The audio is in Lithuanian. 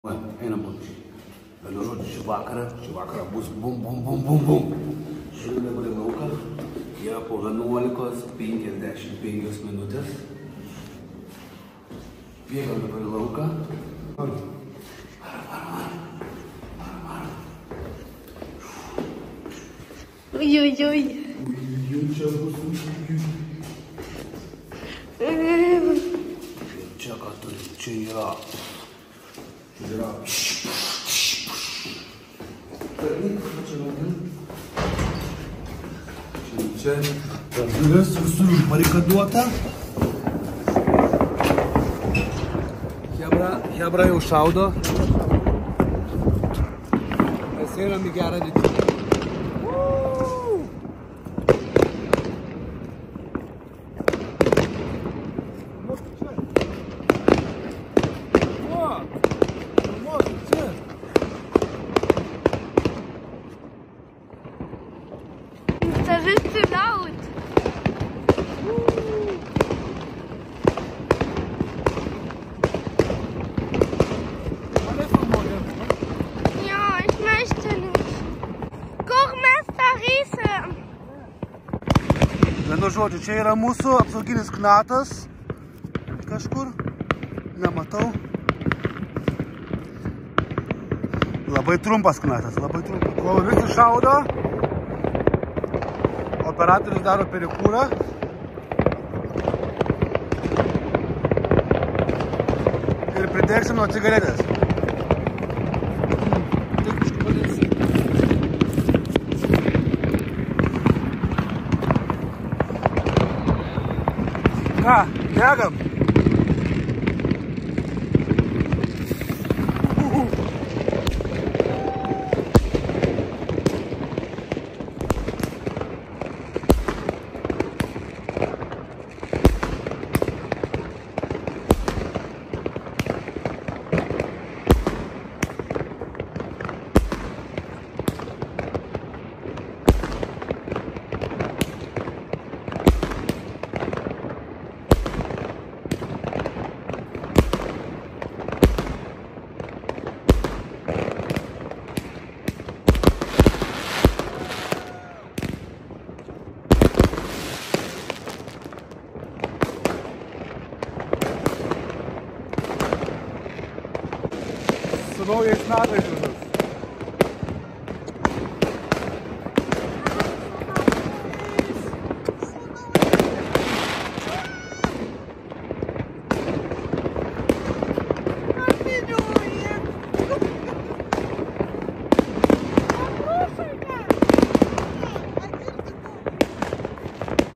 Einam panašiai. Vienu žodžiu, šį vakarą bus bum, bum, bum, bum, bum. Žiūrime dabar į lauką. Yra po 11:55 minutės. Bėgam dabar į lauką. Ой-ой-ой. Čia bus. Čia ką turi, čia yra. Čia duris visur užbarikaduota. Hebra jau šaudo. Mes einam į gerą didį. Це ж стріляють. Ja, ich möchte nicht. Kur mes darysim? Vienu žodžiu, čia yra mūsų apsauginis knatas. Kažkur. Nematau. Labai trumpas knatas, labai trumpas. Kol visi šaudo, operatorius daro perikūrą. Ir pridėksim nuo cigaretės. Ką, degam? Su naujais metais visus.